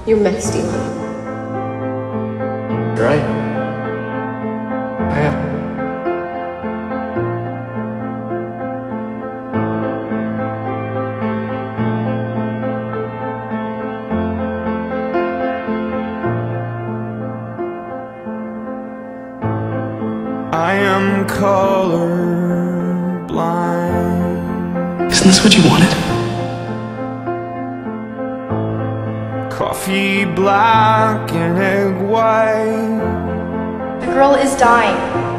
You're messed, Eli. Right. I am. I am colorblind. Isn't this what you wanted? Coffee black and egg white. The girl is dying.